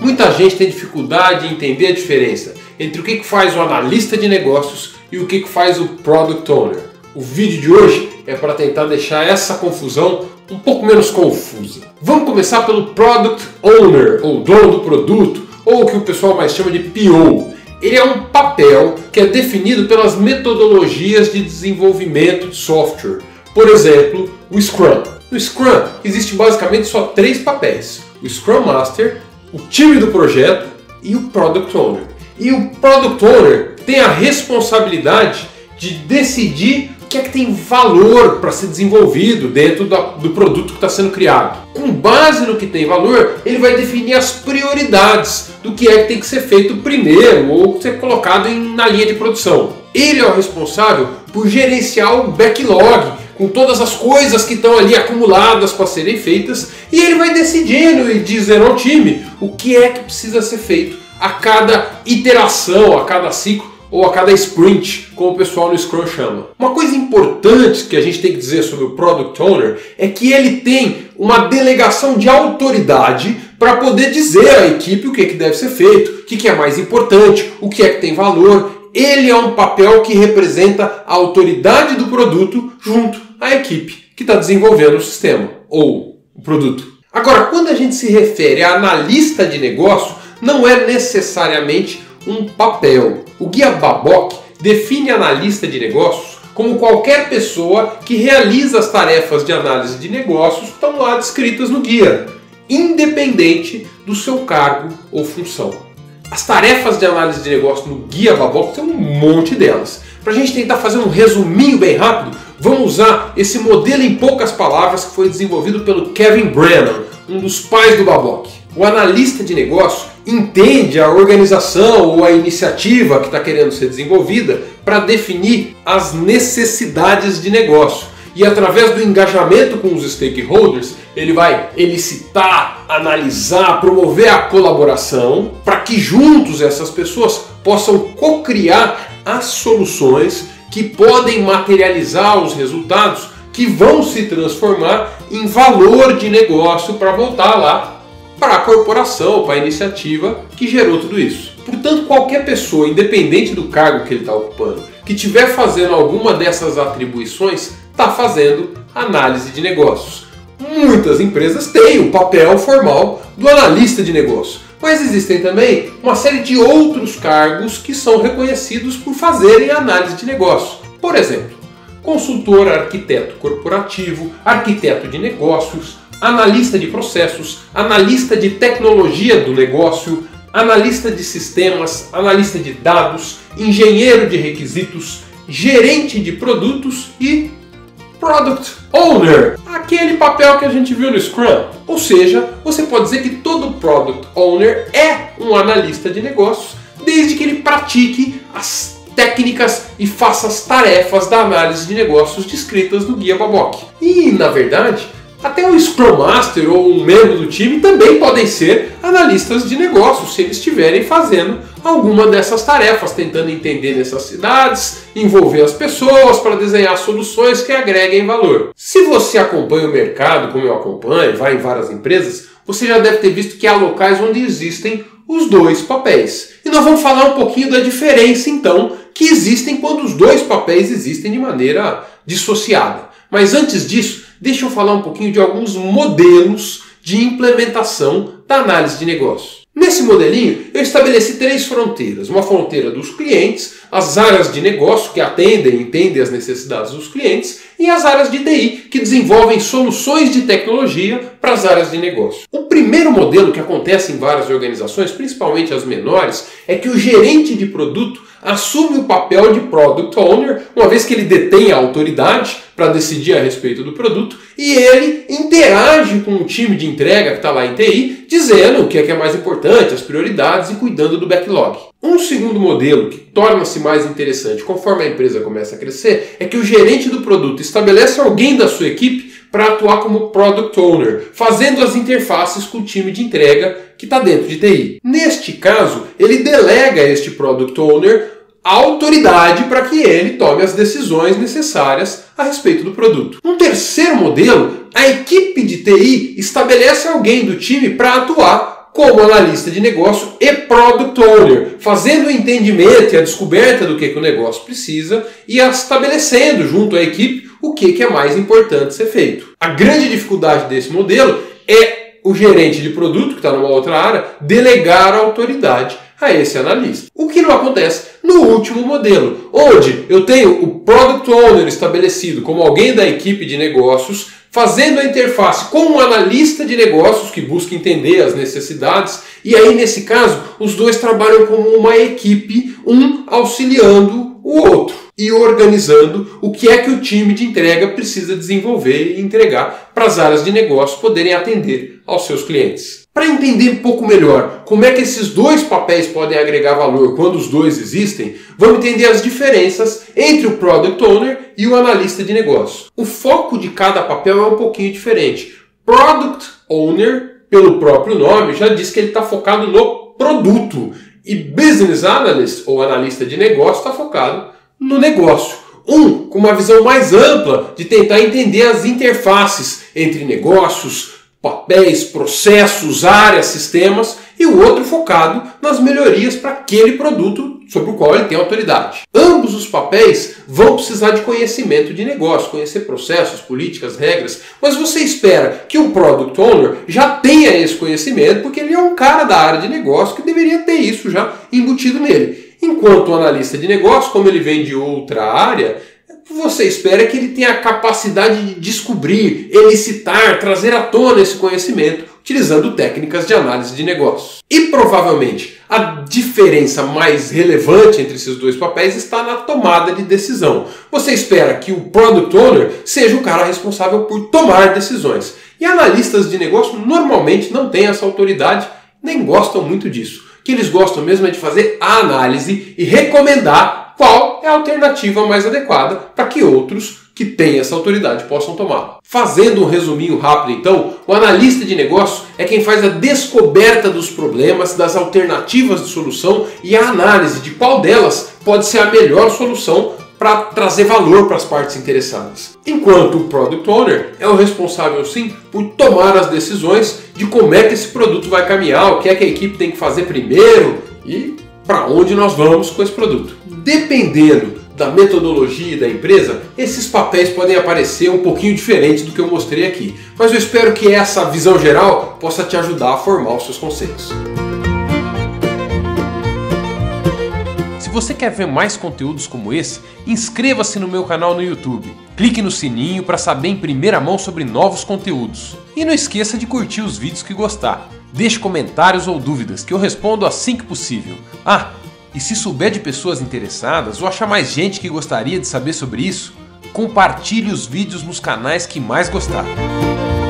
Muita gente tem dificuldade em entender a diferença entre o que faz o analista de negócios e o que faz o Product Owner. O vídeo de hoje é para tentar deixar essa confusão um pouco menos confusa. Vamos começar pelo Product Owner, ou dono do produto, ou o que o pessoal mais chama de PO. Ele é um papel que é definido pelas metodologias de desenvolvimento de software. Por exemplo, o Scrum. No Scrum existe basicamente só 3 papéis: o Scrum Master, o time do projeto e o Product Owner. E o Product Owner tem a responsabilidade de decidir o que é que tem valor para ser desenvolvido dentro do produto que está sendo criado. Com base no que tem valor, ele vai definir as prioridades do que é que tem que ser feito primeiro ou ser colocado na linha de produção. Ele é o responsável por gerenciar o backlog, com todas as coisas que estão ali acumuladas para serem feitas, e ele vai decidindo e dizendo ao time o que é que precisa ser feito a cada iteração, a cada ciclo ou a cada sprint, como o pessoal no Scrum chama. Uma coisa importante que a gente tem que dizer sobre o Product Owner é que ele tem uma delegação de autoridade para poder dizer à equipe o que deve ser feito, o que é mais importante, o que é que tem valor. Ele é um papel que representa a autoridade do produto junto à equipe que está desenvolvendo o sistema ou o produto. Agora, quando a gente se refere a analista de negócio, não é necessariamente um papel. O Guia Babok define analista de negócios como qualquer pessoa que realiza as tarefas de análise de negócios que estão lá descritas no guia, independente do seu cargo ou função. As tarefas de análise de negócio no Guia Babok tem um monte delas. Para a gente tentar fazer um resuminho bem rápido, vamos usar esse modelo em poucas palavras que foi desenvolvido pelo Kevin Brennan, um dos pais do Babok. O analista de negócio entende a organização ou a iniciativa que está querendo ser desenvolvida para definir as necessidades de negócio. E através do engajamento com os stakeholders, ele vai elicitar, analisar, promover a colaboração para que juntos essas pessoas possam co-criar as soluções que podem materializar os resultados que vão se transformar em valor de negócio para voltar lá para a corporação, para a iniciativa que gerou tudo isso. Portanto, qualquer pessoa, independente do cargo que ele está ocupando, que estiver fazendo alguma dessas atribuições, está fazendo análise de negócios. Muitas empresas têm o papel formal do analista de negócio, mas existem também uma série de outros cargos que são reconhecidos por fazerem análise de negócio. Por exemplo, consultor arquiteto corporativo, arquiteto de negócios, analista de processos, analista de tecnologia do negócio, analista de sistemas, analista de dados, engenheiro de requisitos, gerente de produtos e Product Owner, aquele papel que a gente viu no Scrum. Ou seja, você pode dizer que todo Product Owner é um analista de negócios, desde que ele pratique as técnicas e faça as tarefas da análise de negócios descritas no Guia Babok. E, na verdade, até um Scrum Master ou um membro do time também podem ser analistas de negócios se eles estiverem fazendo alguma dessas tarefas, tentando entender necessidades, envolver as pessoas para desenhar soluções que agreguem valor. Se você acompanha o mercado, como eu acompanho, vai em várias empresas, você já deve ter visto que há locais onde existem os dois papéis. E nós vamos falar um pouquinho da diferença, então, que existem quando os dois papéis existem de maneira dissociada. Mas antes disso, deixa eu falar um pouquinho de alguns modelos de implementação da análise de negócio. Nesse modelinho, eu estabeleci 3 fronteiras. Uma fronteira dos clientes, as áreas de negócio que atendem e entendem as necessidades dos clientes, e as áreas de TI que desenvolvem soluções de tecnologia para as áreas de negócio. O primeiro modelo que acontece em várias organizações, principalmente as menores, é que o gerente de produto assume o papel de Product Owner, uma vez que ele detém a autoridade para decidir a respeito do produto, e ele interage com o time de entrega que está lá em TI, dizendo o que é mais importante, as prioridades e cuidando do backlog. Um segundo modelo que torna-se mais interessante conforme a empresa começa a crescer é que o gerente do produto estabelece alguém da sua equipe para atuar como Product Owner, fazendo as interfaces com o time de entrega que está dentro de TI. Neste caso, ele delega a este Product Owner a autoridade para que ele tome as decisões necessárias a respeito do produto. Um terceiro modelo, a equipe de TI estabelece alguém do time para atuar como analista de negócio e Product Owner, fazendo o entendimento e a descoberta do que o negócio precisa e estabelecendo junto à equipe o que é mais importante ser feito. A grande dificuldade desse modelo é o gerente de produto, que está numa outra área, delegar a autoridade a esse analista. O que não acontece no último modelo, onde eu tenho o Product Owner estabelecido como alguém da equipe de negócios, fazendo a interface com um analista de negócios que busca entender as necessidades, e aí nesse caso os dois trabalham como uma equipe, um auxiliando o outro e organizando o que é que o time de entrega precisa desenvolver e entregar para as áreas de negócio poderem atender aos seus clientes. Para entender um pouco melhor como é que esses dois papéis podem agregar valor quando os dois existem, vamos entender as diferenças entre o Product Owner e o analista de negócio. O foco de cada papel é um pouquinho diferente. Product Owner, pelo próprio nome, já diz que ele está focado no produto. E Business Analyst, ou analista de negócio, está focado no negócio. Um com uma visão mais ampla de tentar entender as interfaces entre negócios, papéis, processos, áreas, sistemas, e o outro focado nas melhorias para aquele produto sobre o qual ele tem autoridade. Ambos os papéis vão precisar de conhecimento de negócio, conhecer processos, políticas, regras, mas você espera que o Product Owner já tenha esse conhecimento, porque ele é um cara da área de negócio que deveria ter isso já embutido nele. Enquanto o analista de negócio, como ele vem de outra área, você espera que ele tenha a capacidade de descobrir, elicitar, trazer à tona esse conhecimento, utilizando técnicas de análise de negócios. E provavelmente a diferença mais relevante entre esses dois papéis está na tomada de decisão. Você espera que o Product Owner seja o cara responsável por tomar decisões. E analistas de negócio normalmente não têm essa autoridade, nem gostam muito disso. O que eles gostam mesmo é de fazer a análise e recomendar qual é a alternativa mais adequada para que outros que têm essa autoridade possam tomar. Fazendo um resuminho rápido então, o analista de negócio é quem faz a descoberta dos problemas, das alternativas de solução e a análise de qual delas pode ser a melhor solução para trazer valor para as partes interessadas. Enquanto o Product Owner é o responsável sim por tomar as decisões de como é que esse produto vai caminhar, o que é que a equipe tem que fazer primeiro e para onde nós vamos com esse produto. Dependendo da metodologia da empresa, esses papéis podem aparecer um pouquinho diferentes do que eu mostrei aqui, mas eu espero que essa visão geral possa te ajudar a formar os seus conceitos. Se você quer ver mais conteúdos como esse, inscreva-se no meu canal no YouTube. Clique no sininho para saber em primeira mão sobre novos conteúdos. E não esqueça de curtir os vídeos que gostar. Deixe comentários ou dúvidas que eu respondo assim que possível. E se souber de pessoas interessadas ou achar mais gente que gostaria de saber sobre isso, compartilhe os vídeos nos canais que mais gostar.